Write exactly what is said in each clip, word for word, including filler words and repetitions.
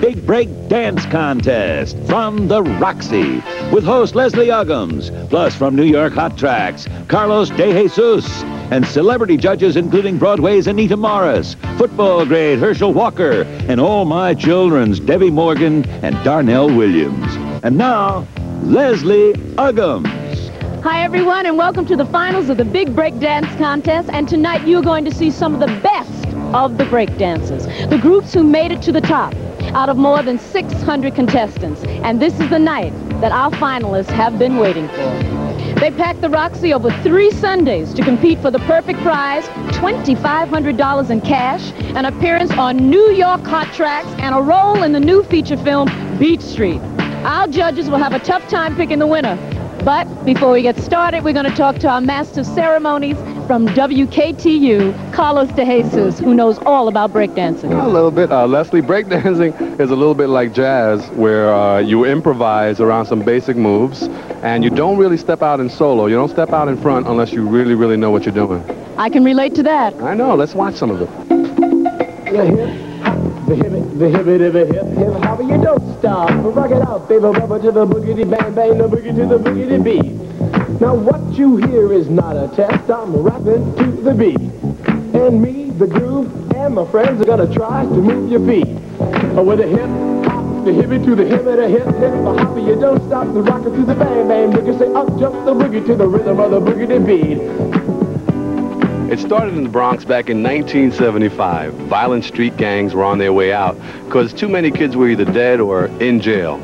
Big Break Dance Contest from the Roxy with host Leslie Uggams, plus from New York Hot Tracks, Carlos De Jesus, and celebrity judges including Broadway's Anita Morris, football grade Herschel Walker, and All My Children's Debbie Morgan and Darnell Williams. And now, Leslie Uggams. Hi, everyone, and welcome to the finals of the Big Break Dance Contest. And tonight you're going to see some of the best of the break dancers, the groups who made it to the top out of more than six hundred contestants. And this is the night that our finalists have been waiting for. They packed the Roxy over three Sundays to compete for the perfect prize, twenty-five hundred dollars in cash, an appearance on New York Hot Tracks, and a role in the new feature film, Beach Street. Our judges will have a tough time picking the winner. But before we get started, we're going to talk to our master of ceremonies from W K T U, Carlos De Jesus, who knows all about breakdancing. A little bit. Uh, Leslie, breakdancing is a little bit like jazz, where uh, you improvise around some basic moves, and you don't really step out in solo. You don't step out in front unless you really, really know what you're doing. I can relate to that. I know. Let's watch some of it. The hip, hop, the hip, the hip, the hip, hip, hip, hop, you don't stop. Rock it out, baby, rubber to the boogity bang bang, the boogie to the boogity beat. Now what you hear is not a test, I'm rapping to the beat. And me, the groove, and my friends are gonna try to move your feet. Oh, with the hip, hop, the hippie to the hip, the hip, hip, the hop, you don't stop, the rocker to the bang bang, boogie, say up jump the boogie to the rhythm of the boogity beat. It started in the Bronx back in nineteen seventy-five. Violent street gangs were on their way out because too many kids were either dead or in jail.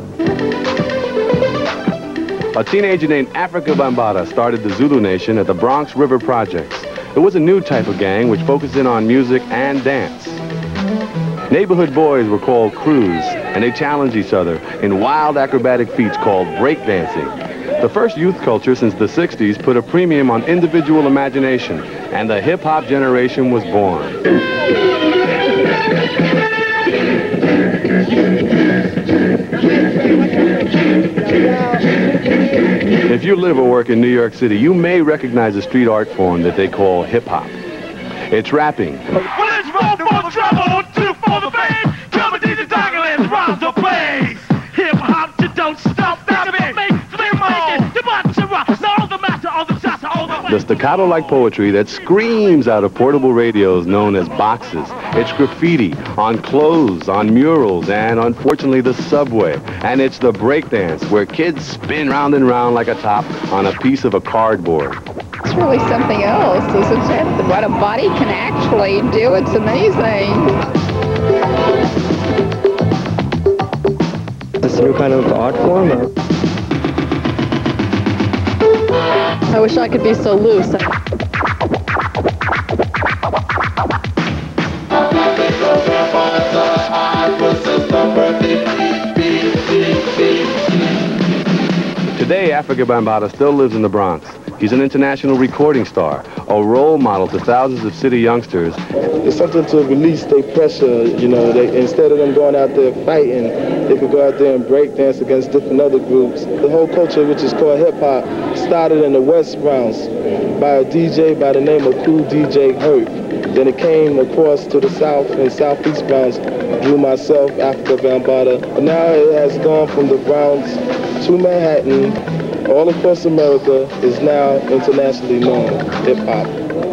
A teenager named Africa Bambaataa started the Zulu Nation at the Bronx River Projects. It was a new type of gang which focused in on music and dance. Neighborhood boys were called crews, and they challenged each other in wild acrobatic feats called breakdancing. The first youth culture since the sixties put a premium on individual imagination, and the hip-hop generation was born. If you live or work in New York City, you may recognize a street art form that they call hip-hop. It's rapping. Well, let's roll for the trouble, two for the fame. Come and these Doggerlands, round the place. Hip-hop, you don't stop, that's it. The staccato-like poetry that screams out of portable radios known as boxes. It's graffiti on clothes, on murals, and unfortunately the subway. And it's the breakdance where kids spin round and round like a top on a piece of a cardboard. It's really something else, isn't it? What a body can actually do, it's amazing. Is this a new kind of art form? Or? I wish I could be so loose. Today, Africa Bambaataa still lives in the Bronx. He's an international recording star, a role model to thousands of city youngsters. It's something to release their pressure, you know, they, instead of them going out there fighting, they could go out there and break dance against different other groups. The whole culture, which is called hip-hop, started in the West Bronx by a D J by the name of Cool D J Hurt. Then it came across to the South and Southeast Bronx through myself, Africa Bambaataa. Now it has gone from the Bronx to Manhattan, all across America, is now internationally known hip-hop.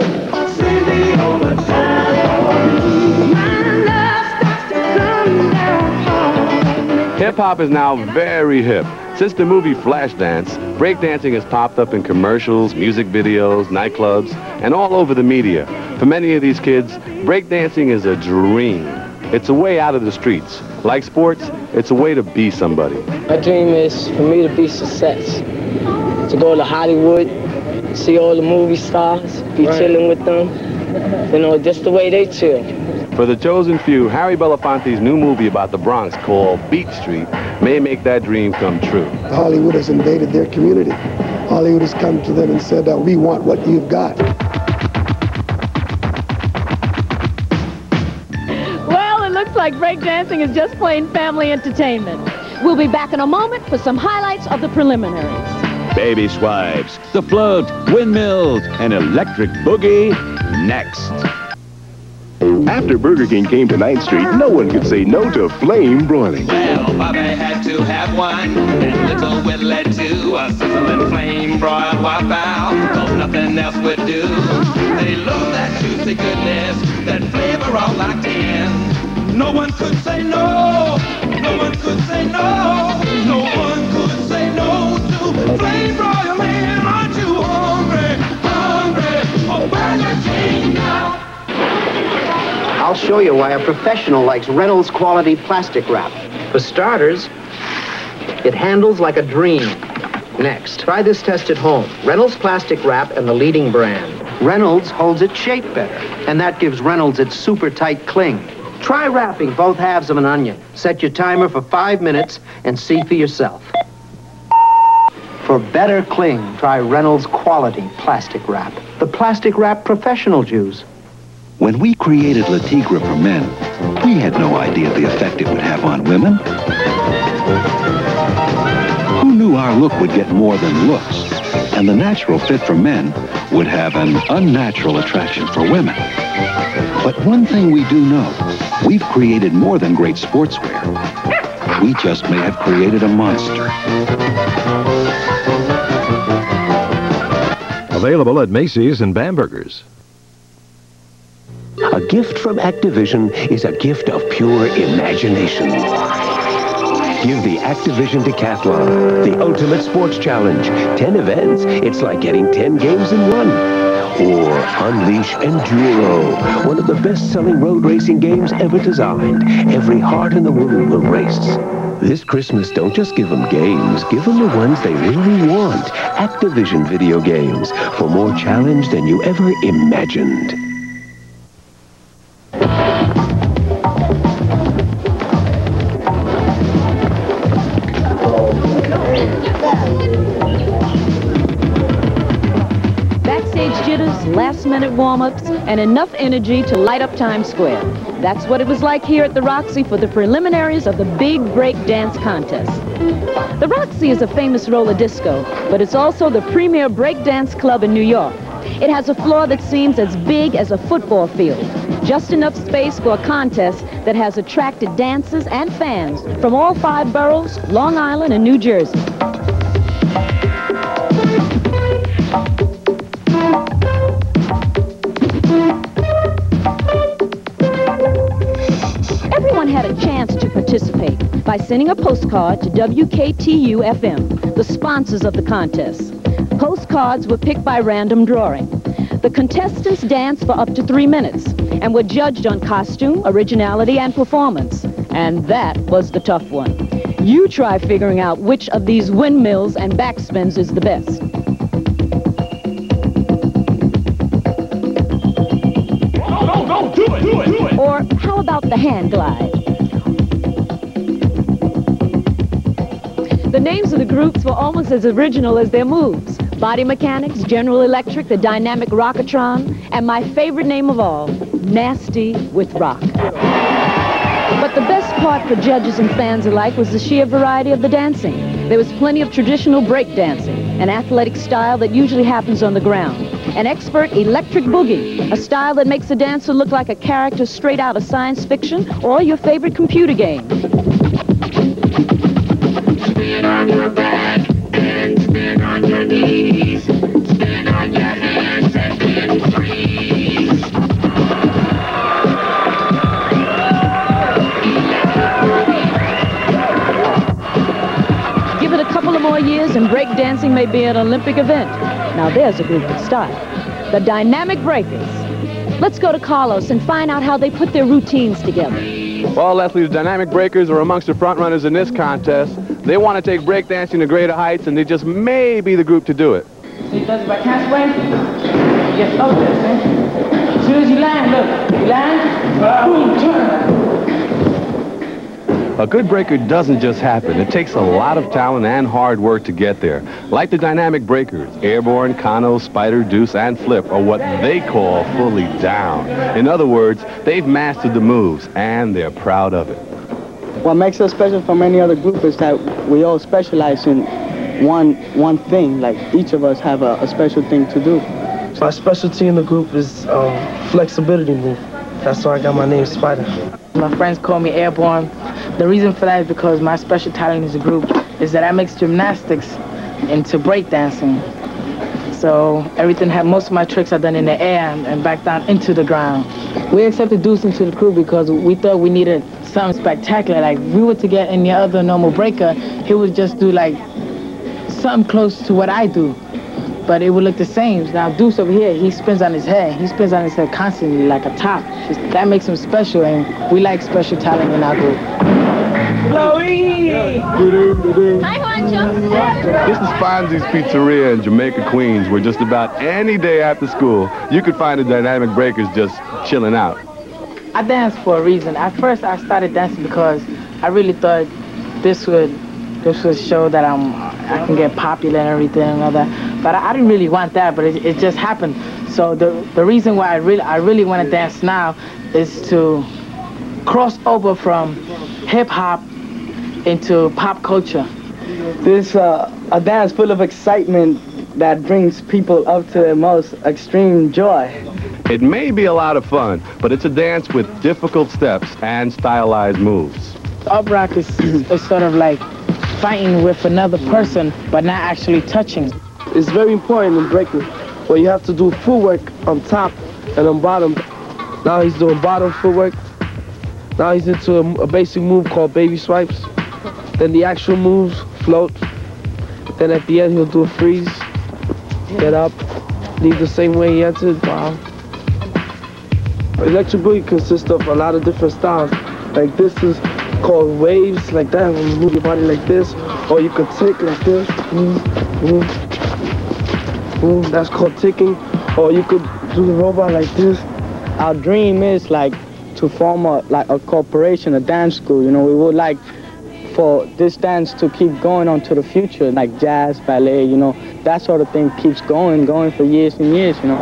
Hip-hop is now very hip. Since the movie Flashdance, breakdancing has popped up in commercials, music videos, nightclubs, and all over the media. For many of these kids, breakdancing is a dream. It's a way out of the streets. Like sports, it's a way to be somebody. My dream is for me to be success. To go to Hollywood, see all the movie stars, be right. Chilling with them. You know, just the way they chill. For the chosen few, Harry Belafonte's new movie about the Bronx called Beach Street may make that dream come true. Hollywood has invaded their community. Hollywood has come to them and said that we want what you've got. Well, it looks like breakdancing is just plain family entertainment. We'll be back in a moment for some highlights of the preliminaries. Baby swipes, the float, windmills, and electric boogie next. After Burger King came to ninth street, no one could say no to flame broiling. Well, Bobby had to have one, and little Will led to a sizzling flame broiled waffle, cause nothing else would do. They love that juicy goodness, that flavor all locked in. No one could say no, no one could say no, no one could say no to flame broiling. Aren't you hungry, hungry for Burger King now? I'll show you why a professional likes Reynolds quality plastic wrap. For starters, it handles like a dream. Next, try this test at home. Reynolds plastic wrap and the leading brand. Reynolds holds its shape better, and that gives Reynolds its super tight cling. Try wrapping both halves of an onion. Set your timer for five minutes and see for yourself. For better cling, try Reynolds quality plastic wrap. The plastic wrap professional Jews. When we created La Tigre for men, we had no idea the effect it would have on women. Who knew our look would get more than looks, and the natural fit for men would have an unnatural attraction for women? But one thing we do know, we've created more than great sportswear. We just may have created a monster. Available at Macy's and Bamberger's. A gift from Activision is a gift of pure imagination. Give the Activision Decathlon, the ultimate sports challenge. Ten events, it's like getting ten games in one. Or Unleash Enduro, one of the best-selling road racing games ever designed. Every heart in the world will race. This Christmas, don't just give them games, give them the ones they really want. Activision video games, for more challenge than you ever imagined. Last-minute warm-ups, and enough energy to light up Times Square. That's what it was like here at the Roxy for the preliminaries of the Big Break Dance Contest. The Roxy is a famous roller disco, but it's also the premier break dance club in New York. It has a floor that seems as big as a football field, just enough space for a contest that has attracted dancers and fans from all five boroughs, Long Island and New Jersey. Everyone had a chance to participate by sending a postcard to W K T U F M, the sponsors of the contest. Postcards were picked by random drawing. The contestants danced for up to three minutes and were judged on costume, originality, and performance. And that was the tough one. You try figuring out which of these windmills and backspins is the best. No, no, do it, do it, do it! Or how about the hand glide? The names of the groups were almost as original as their moves. Body Mechanics, General Electric, the Dynamic Rockatron, and my favorite name of all, Nasty with Rock. But the best part for judges and fans alike was the sheer variety of the dancing. There was plenty of traditional break dancing, an athletic style that usually happens on the ground. An expert electric boogie, a style that makes a dancer look like a character straight out of science fiction or your favorite computer game. Spin on your back and spin on your knees. Spin on your hands and spin freeze. Give it a couple of more years and break dancing may be an Olympic event. Now there's a group with style. The Dynamic Breakers. Let's go to Carlos and find out how they put their routines together. Well, Leslie, the Dynamic Breakers are amongst the front runners in this contest. They want to take breakdancing to greater heights, and they just may be the group to do it. So he does it by halfway. Yes, oh, this, eh? As soon as you land, look. You land, boom, turn. A good breaker doesn't just happen. It takes a lot of talent and hard work to get there. Like the Dynamic Breakers, Airborne, Kano, Spider, Deuce, and Flip are what they call fully down. In other words, they've mastered the moves, and they're proud of it. What makes us special from any other group is that we all specialize in one one thing. Like each of us have a, a special thing to do. Our specialty in the group is um, flexibility move. That's why I got my name Spider. My friends call me Airborne. The reason for that is because my special talent as a group is that I mix gymnastics into breakdancing. So everything, have, most of my tricks are done in the air and, and back down into the ground. We accepted Deuce into the crew because we thought we needed something spectacular. Like, if we were to get any other normal breaker, he would just do like something close to what I do, but it would look the same. Now Deuce over here, he spins on his head. He spins on his head constantly like a top. Just, that makes him special, and we like special talent in our group. Hi, Juancho. This is Fonzie's Pizzeria in Jamaica, Queens, where just about any day after school, you could find the Dynamic Breakers just chilling out. I dance for a reason. At first, I started dancing because I really thought this would, this would show that I'm, I can get popular and everything and all that. But I, I didn't really want that, but it, it just happened. So the the reason why I really, I really want to dance now is to cross over from hip hop into pop culture. This uh, a dance full of excitement that brings people up to their most extreme joy. It may be a lot of fun, but it's a dance with difficult steps and stylized moves. Up rock is, is sort of like fighting with another person, but not actually touching. It's very important in breaking, where you have to do footwork on top and on bottom. Now he's doing bottom footwork. Now he's into a, a basic move called baby swipes. Then the actual moves, float. Then at the end he'll do a freeze, get up, leave the same way he entered, wow. Electric boogie consists of a lot of different styles. Like this is called waves, like that, when you move your body like this. Or you could tick like this, mm, mm, mm, that's called ticking. Or you could do the robot like this. Our dream is like to form a like a corporation, a dance school. You know, we would like for this dance to keep going on to the future, like jazz, ballet, you know, that sort of thing keeps going, going for years and years, you know.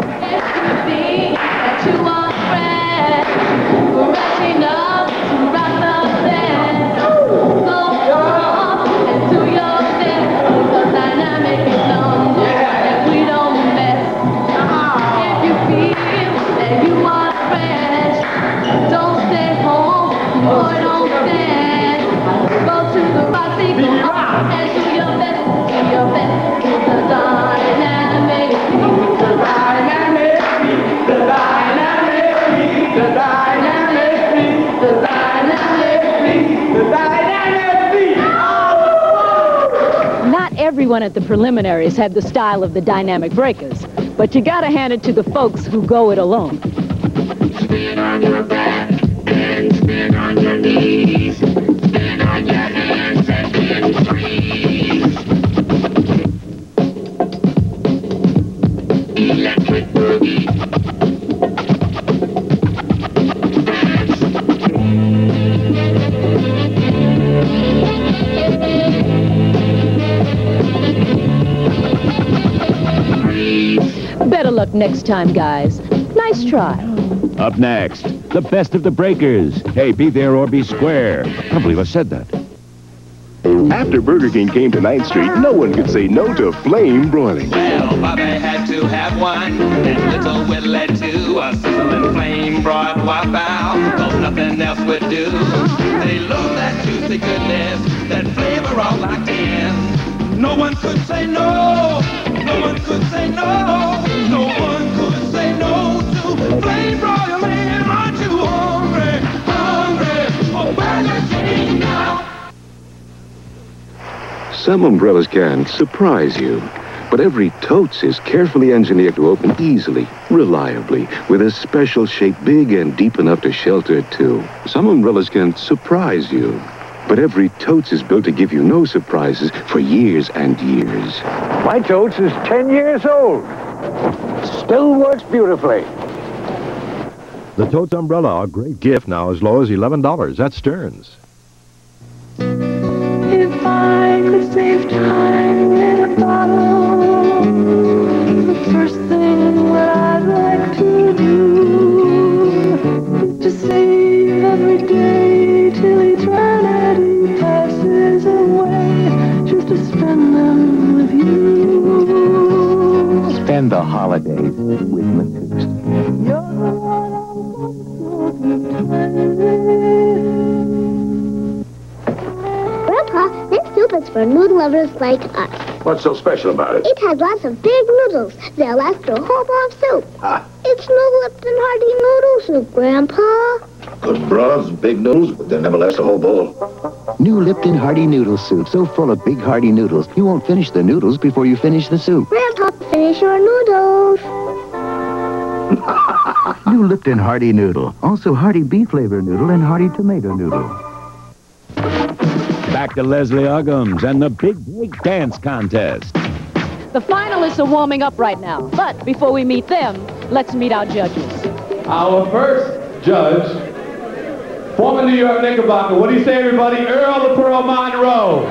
Everyone at the preliminaries had the style of the Dynamic Breakers, but you gotta hand it to the folks who go it alone. Spin on your back and spin on your knees. Spin on your hands and then freeze. Electric boogie. Better luck next time, guys. Nice try. Up next, the best of the breakers. Hey, be there or be square. I can't believe I said that. After Burger King came to ninth street, no one could say no to flame broiling. Well, Bobby had to have one, and little Willie too. A sizzling flame broiled waffle, cause nothing else would do. They love that juicy goodness, that flavor all locked in. No one could say no, no one could say no, no one could say no to flame broiling. Aren't you hungry, hungry for Burger King now? Some umbrellas can surprise you, but every totes is carefully engineered to open easily, reliably, with a special shape big and deep enough to shelter two. Some umbrellas can surprise you, but every totes is built to give you no surprises for years and years. My totes is ten years old. Still works beautifully. The Totes umbrella, a great gift now, as low as eleven dollars. That's Stearns. If I could save time in a bottle, the first thing that I'd like to do is to save every day till eternity passes away, just to spend them with you. Spend the holidays with Matoost. You're the one I want Grandpa, this soup is for noodle lovers like us. What's so special about it? It has lots of big noodles. They'll last through a whole bowl of soup. Ah. It's New Lipton Hearty Noodle Soup, Grandpa. Good broths, big noodles, but they'll never last a whole bowl. New Lipton Hearty Noodle Soup, so full of big hearty noodles, you won't finish the noodles before you finish the soup. Grandpa, finish your noodles. New Lipton Hearty Noodle, also hearty beef flavor noodle and hearty tomato noodle. Back to Leslie Uggams and the Big Break Dance Contest. The finalists are warming up right now. But before we meet them, let's meet our judges. Our first judge, former New York Knickerbocker. What do you say, everybody? Earl the Pearl Monroe.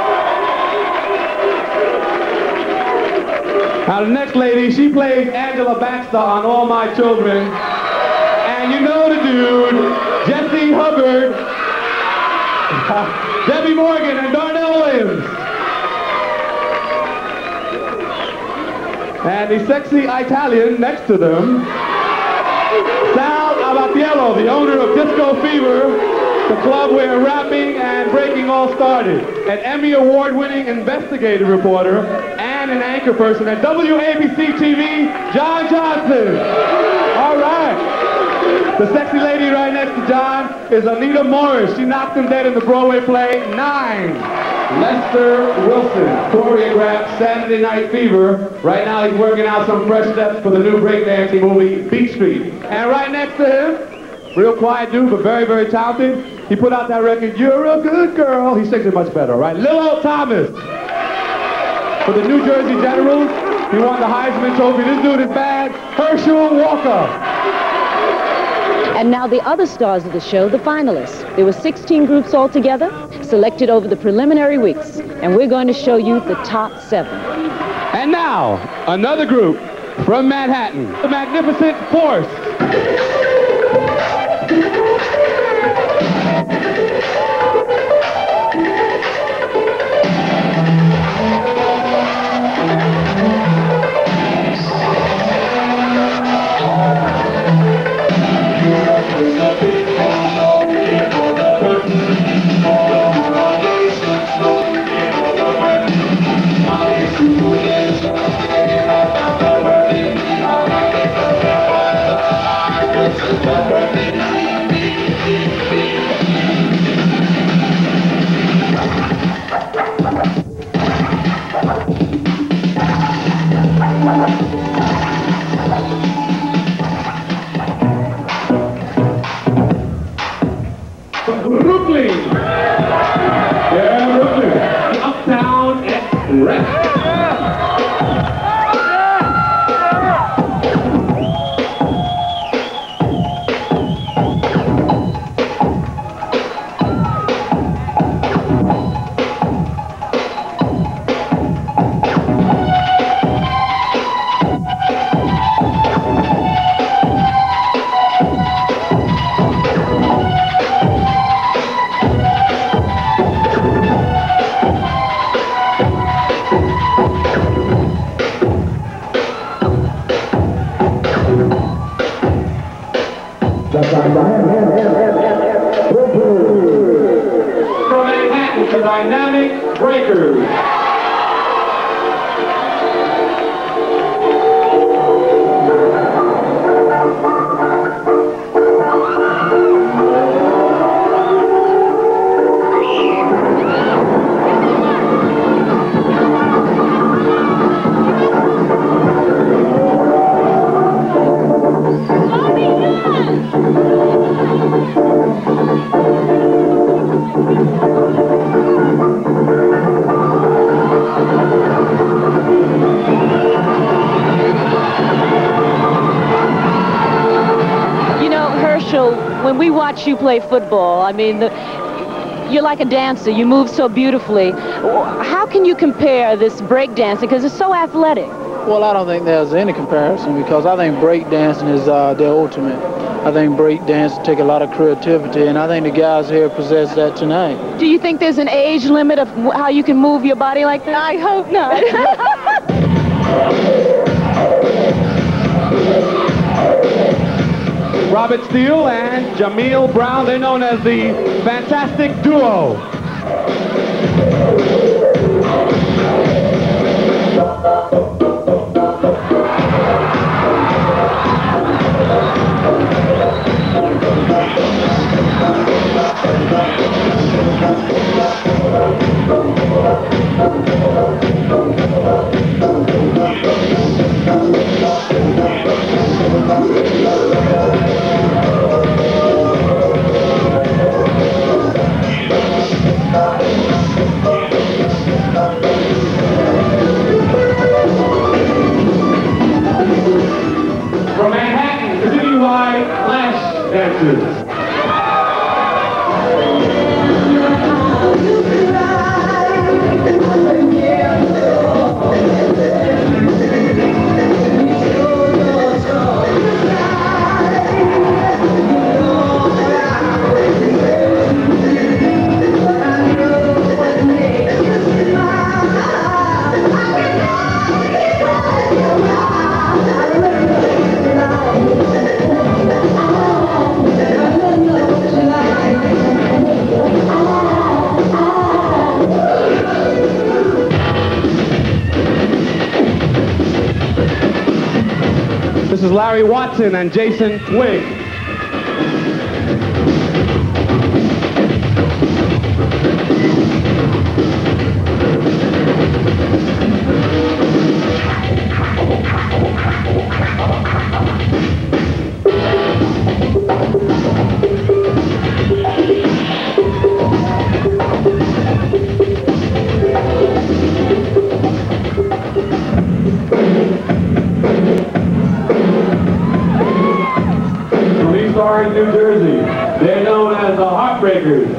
Now, the next lady, she plays Angela Baxter on All My Children. And you know the dude, Jesse Hubbard, Debbie Morgan, and Darnell Williams. And the sexy Italian next to them, Sal Abatiello, the owner of Disco Fever, the club where rapping and breaking all started. An Emmy Award-winning investigative reporter and an anchor person at W A B C T V, John Johnson. All right. The sexy lady right next to John is Anita Morris. She knocked him dead in the Broadway play Nine. Lester Wilson choreographed Saturday Night Fever. Right now he's working out some fresh steps for the new breakdancing movie Beat Street. And right next to him, real quiet dude, but very, very talented. He put out that record, You're a Good Girl. He sings it much better, all right? Lil Old Thomas. For the New Jersey Generals, he won the Heisman Trophy. This dude is bad. Herschel Walker. And now the other stars of the show, the finalists. There were sixteen groups altogether, selected over the preliminary weeks. And we're going to show you the top seven. And now, another group from Manhattan, the Magnificent Force. Brooklyn. Yeah, Brooklyn. Uptown Express. From Manhattan to Dynamic Breakers. When we watch you play football, I mean, the, you're like a dancer. You move so beautifully. How can you compare this break dancing? Because it's so athletic. Well, I don't think there's any comparison because I think break dancing is uh, the ultimate. I think break dance take a lot of creativity, and I think the guys here possess that tonight. Do you think there's an age limit of how you can move your body like that? I hope not. Robert Steele and Jameel Brown, they're known as the Fantastic Duo. From Manhattan, citywide flash dancers. This is Larry Watson and Jason Twig. In New Jersey. They're known as the Heartbreakers.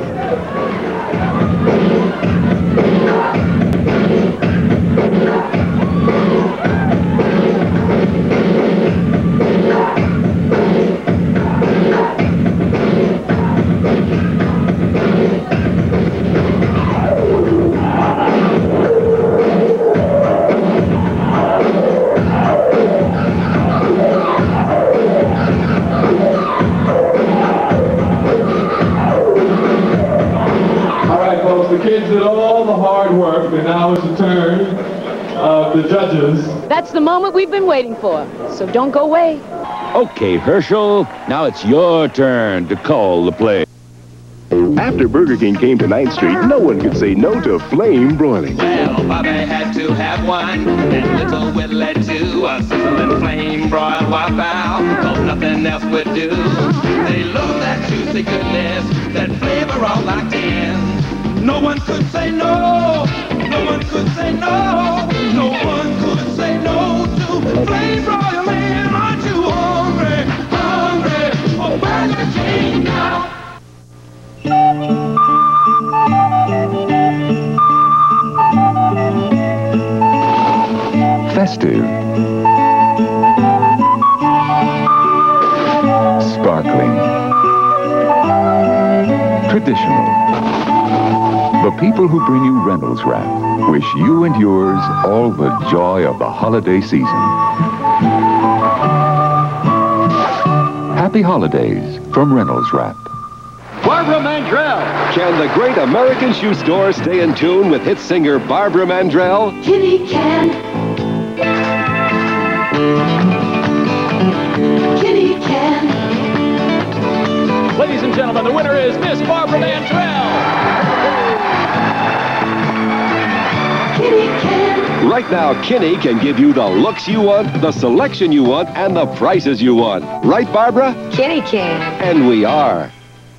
The kids did all the hard work, and now it's the turn of the judges. That's the moment we've been waiting for, so don't go away. Okay, Herschel, now it's your turn to call the play. After Burger King came to ninth street, no one could say no to flame broiling. Well, Bobby had to have one, and little Willie too. A sizzling flame broiled waffle, cause nothing else would do. They love that juicy goodness, that flavor all locked in. No one could say no, no one could say no, no one could say no to flame broiling. Aren't you hungry, hungry for Burger King now? Festive. Sparkling. Traditional. The people who bring you Reynolds Wrap wish you and yours all the joy of the holiday season. Happy holidays from Reynolds Wrap. Barbara Mandrell. Can the great American shoe store stay in tune with hit singer Barbara Mandrell? Kitty can. Kitty can. Ladies and gentlemen, the winner is Miss Barbara Mandrell. Kitty can. Right now, Kinney can give you the looks you want, the selection you want, and the prices you want. Right, Barbara? Kitty can. And we are.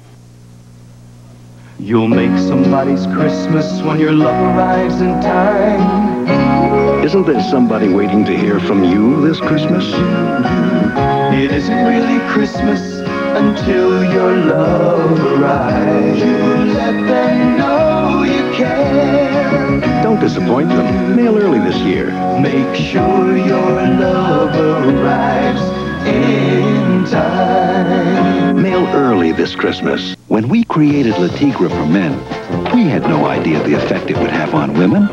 You'll make somebody's Christmas when your love arrives in time. Isn't there somebody waiting to hear from you this Christmas? It isn't really Christmas until your love arrives. You let them know you care. Don't disappoint them. Mail early this year. Make sure your love arrives in time. Mail early this Christmas. When we created La Tigre for men, we had no idea the effect it would have on women.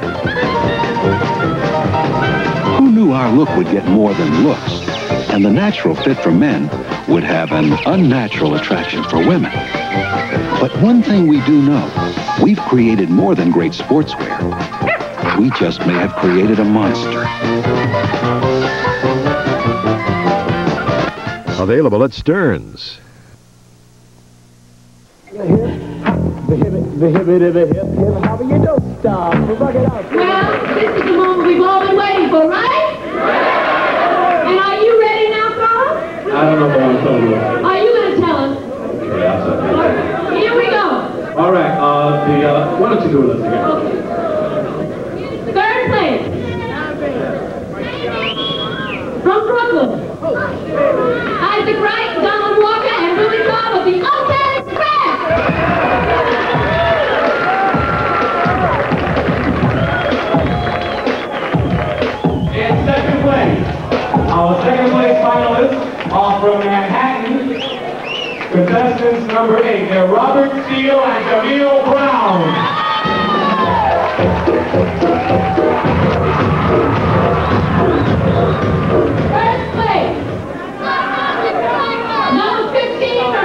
Who knew our look would get more than looks, and the natural fit for men would have an unnatural attraction for women? But one thing we do know, we've created more than great sportswear. We just may have created a monster. Available at Stearns. The hip, the hip, the hip, hip, how you don't stop. Rock it out. Well, this is the moment we've all been waiting for, right? And are you ready now, Carl? I don't know what I'm talking about. Are you going to tell us? Yeah, I'll tell you. Here we go. All right, uh, the, uh, Why don't you do it together? Third place. From Brooklyn. Isaac Wright, Donald Walker, and Billy Cobb of the Uptown Express. In second place, our second place finalists are from Manhattan. Contestants number eight, they're Robert Steele and Jamil Brown. First place. Number fifteen from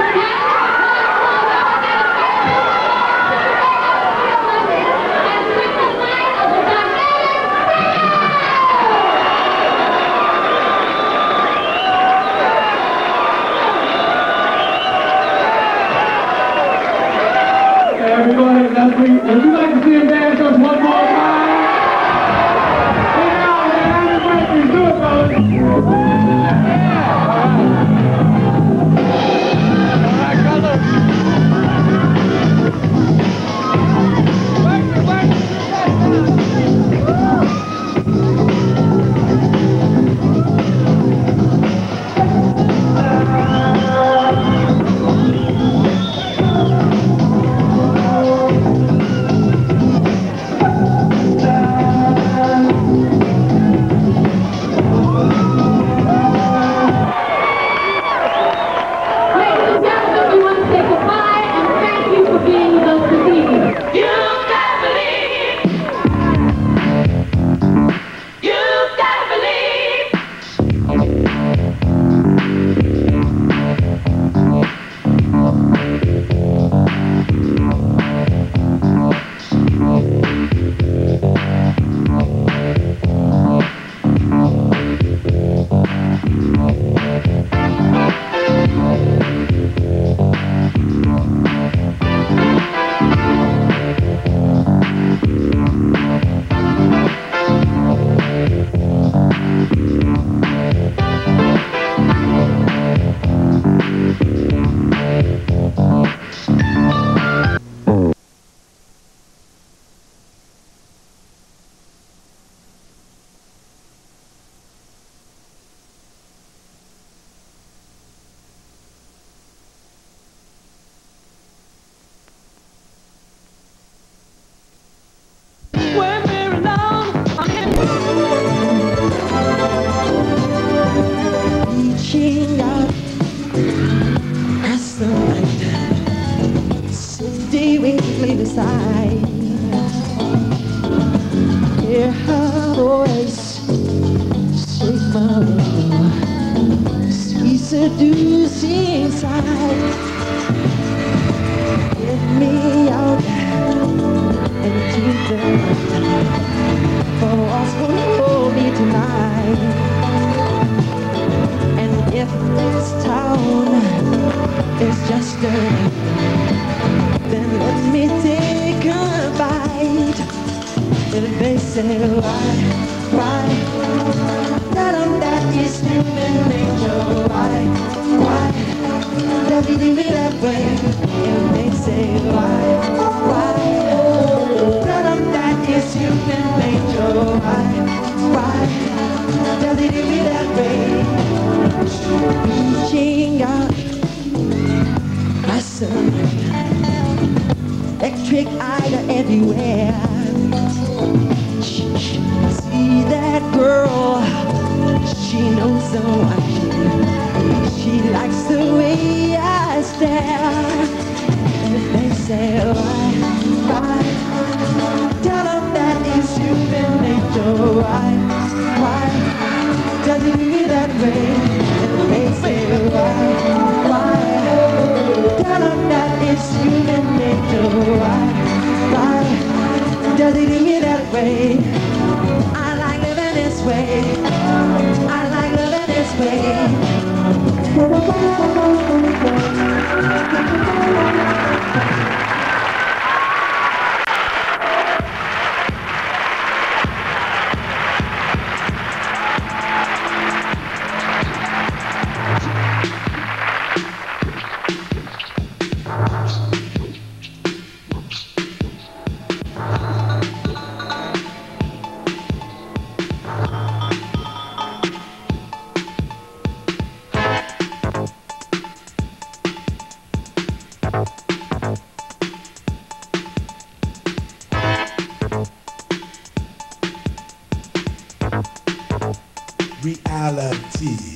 Everybody, let's bring, would you like to see him dance us one more time? Get out, man. Let's do it, fellas. All right, brother. Work it, work it. Reaching out past the light, stay weakly beside. Hear her voice, shake my window, sweet seducing sight. Get me out into the night, for what's gonna hold me tonight. If this town is just a then let me take a bite. And they say, why, why, none of that is human nature. Why, why, does he do me that way? And they say, why, why, none of that is human nature. Why, why, does he do me that way? Reaching out, my son, electric eye everywhere. See that girl, she knows so much. She likes the way I stare. And they say, why, why, tell them that is human nature. Why, why, does it do me that way? They say why, why, tell them that it's human nature. Why, why, does it do me that way? I like living this way, I like living this way. reality.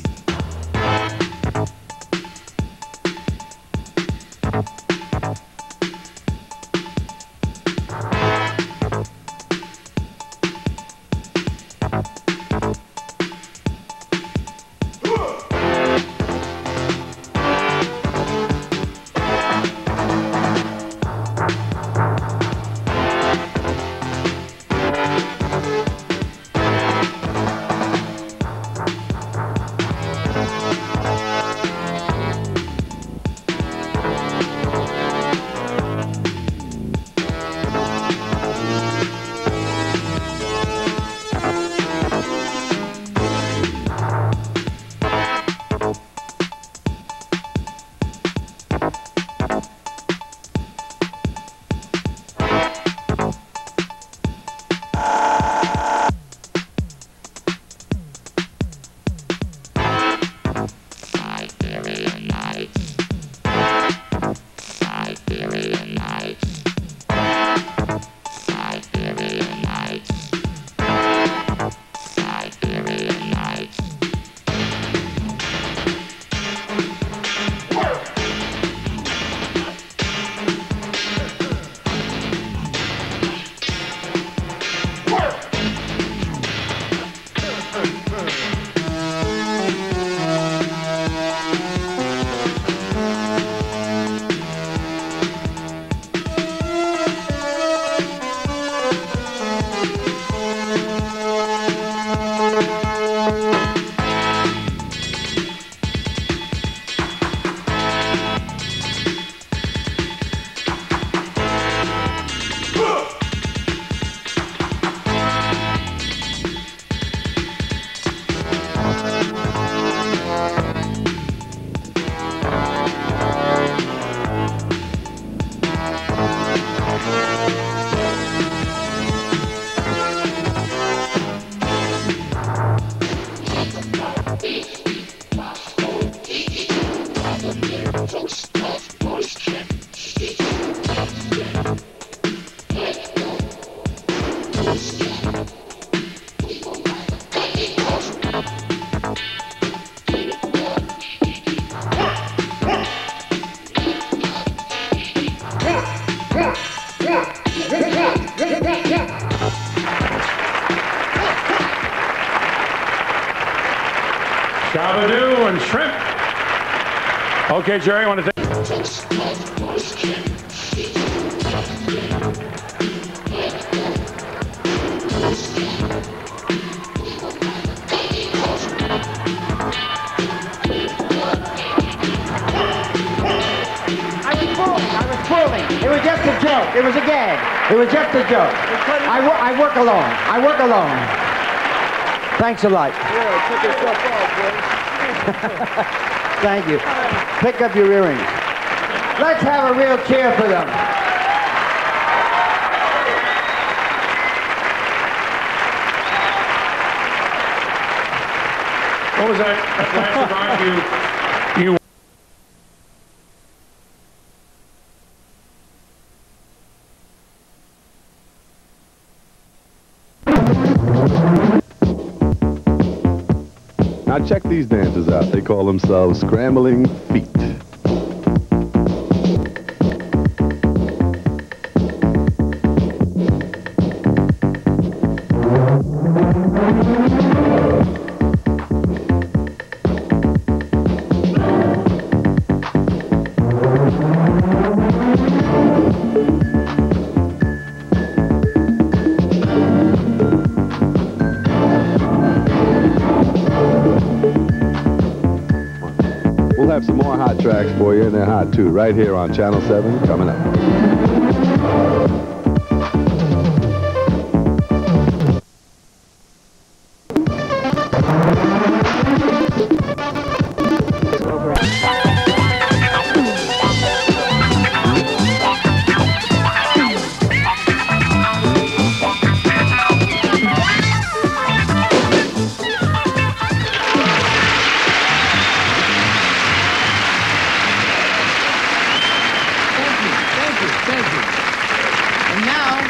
Shabba and shrimp. Okay, Jerry, I want to take... It was just a joke. It was a gag. It was just a joke. I, wo I work alone. I work alone. Thanks a lot. Yeah, take yourself off, Thank you. Pick up your earrings. Let's have a real cheer for them. What was that, that last remark you... you Now check these dancers out. They call themselves Scrambling Feet. We'll have some more hot tracks for you, and they're hot too, right here on Channel seven, coming up.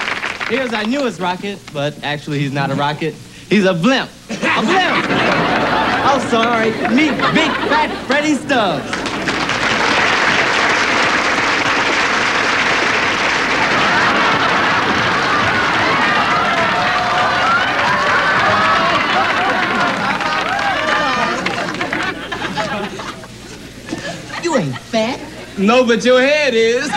Here's our newest rocket, but actually he's not a rocket. He's a blimp. A blimp! Oh, sorry. Meet Big Fat Freddy Stubbs. You ain't fat. No, but your head is.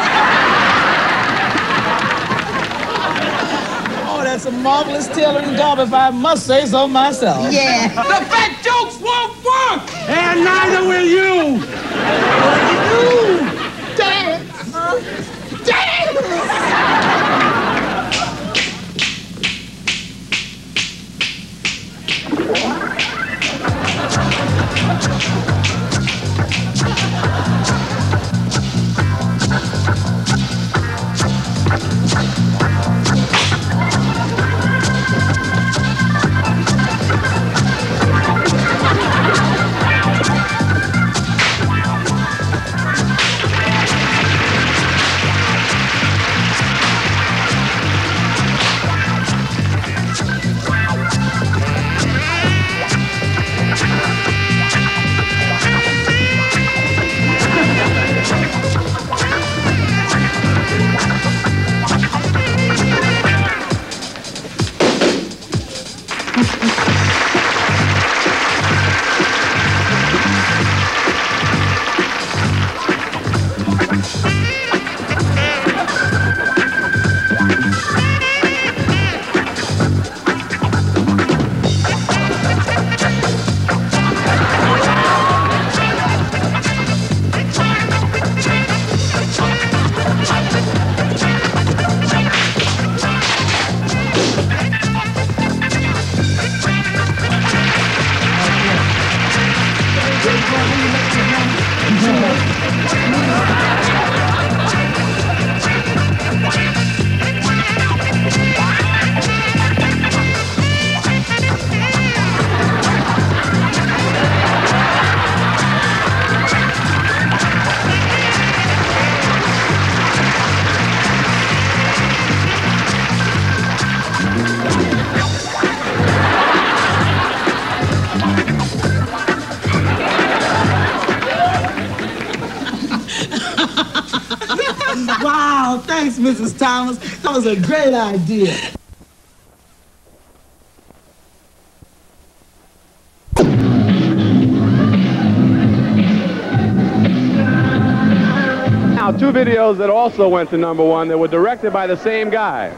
Oh, that's a marvelous tailoring job, if I must say so myself. Yeah. The fat jokes won't work! And neither will you. What do you do? Dance. Huh? Dance! Wow, thanks, Missus Thomas. That was a great idea. Now, two videos that also went to number one that were directed by the same guy.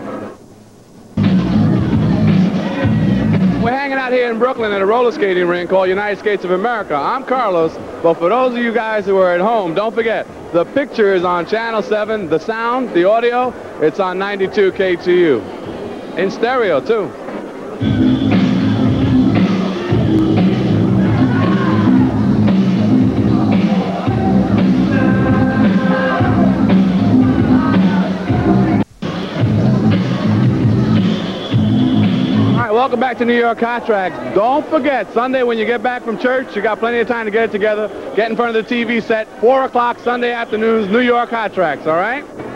We're hanging out here in Brooklyn at a roller skating rink called United Skates of America. I'm Carlos, but for those of you guys who are at home, don't forget, the picture is on Channel seven, the sound, the audio, it's on ninety-two K T U. In stereo, too. Welcome back to New York Hot Tracks. Don't forget, Sunday when you get back from church, you got plenty of time to get it together. Get in front of the T V set, four o'clock Sunday afternoons, New York Hot Tracks, all right?